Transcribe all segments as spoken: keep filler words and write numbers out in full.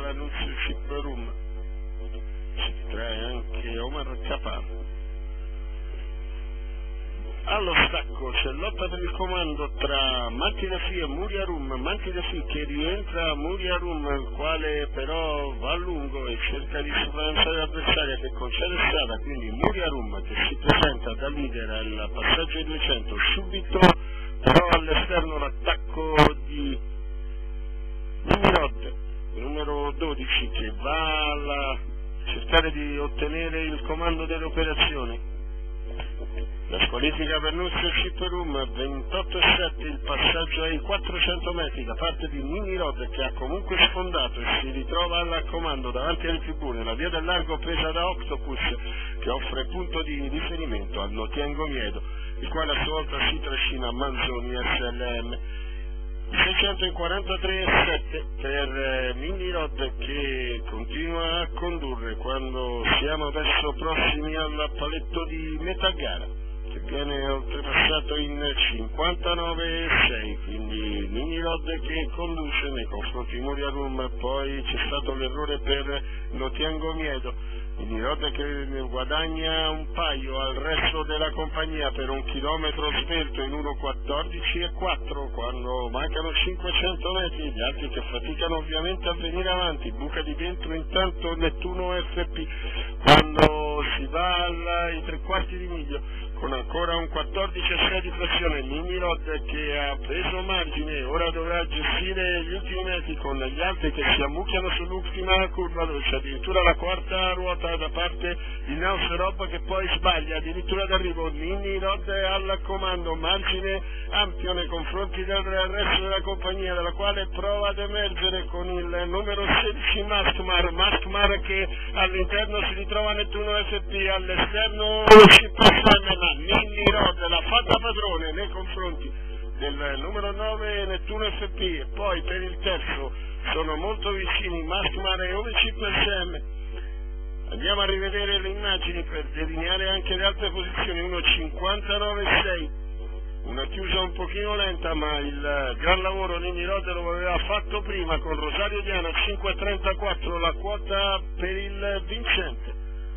l'annuncio Chip Room, ci trae anche Omar Capar. Allo stacco c'è lotta per il comando tra Manti da Fi e Muria Rum. Manti da Fi che rientra a Muria Rum, il quale però va a lungo e cerca di sopravanzare l'avversaria che concede strada, quindi Muria Rum che si presenta da leader al passaggio ai duecento, subito però all'esterno l'attacco di Nimirod, numero dodici, che va a cercare di ottenere il comando delle operazioni. La squalifica per Nuzio Chip Room, ventotto e sette il passaggio ai quattrocento metri da parte di Nimirod, che ha comunque sfondato e si ritrova al comando davanti alle tribune. La via del largo presa da Octopus, che offre punto di riferimento al Notiengo Miedo, il quale a sua volta si trascina a Manzoni S L M. seicentoquarantatré e sette per eh, Nimirod, che continua a condurre quando siamo adesso prossimi al paletto di metà gara, che viene oltrepassato in cinquantanove e sei, quindi Nimirod che conduce nei confronti di Muria Rum. Poi c'è stato l'errore per Notiengo Miedo, Nimirod che guadagna un paio al resto della compagnia per un chilometro svelto in uno quattordici e quattro quando mancano cinquecento metri, gli altri che faticano ovviamente a venire avanti. Buca di dentro intanto Nettuno F P quando si va ai tre quarti di miglio con ancora un quattordici e sei di pressione. Nimirod che ha preso margine, ora dovrà gestire gli ultimi metri con gli altri che si ammucchiano sull'ultima curva, dove c'è addirittura la quarta ruota da parte di Nauserob che poi sbaglia addirittura d'arrivo. Nimirod al comando, margine ampio nei confronti del resto della compagnia, dalla quale prova ad emergere con il numero sedici Maskmar, Maskmar che all'interno si ritrova Nettuno F P, all'esterno ci passa Nimirod, l'ha fatta padrone nei confronti del numero nove Nettuno F P, e poi per il terzo sono molto vicini Maskmar e Omicip S M. Andiamo a rivedere le immagini per delineare anche le altre posizioni. uno cinquantanove e sei, una chiusa un pochino lenta, ma il gran lavoro Nimirod lo aveva fatto prima con Rosario Diana. Cinque e trentaquattro la quota per il vincente.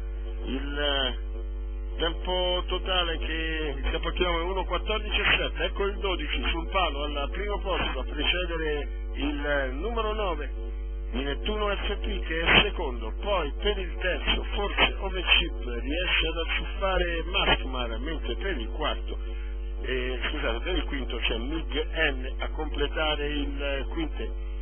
Il tempo totale che il tempo chilometro è uno quattordici e sette. Ecco il dodici sul palo al primo posto a precedere il numero nove di Nettuno F P che è secondo. Poi per il terzo forse Omechip riesce ad acciuffare Maskmar, mentre per il quarto eh, scusate per il quinto c'è Mig N a completare il quintetto.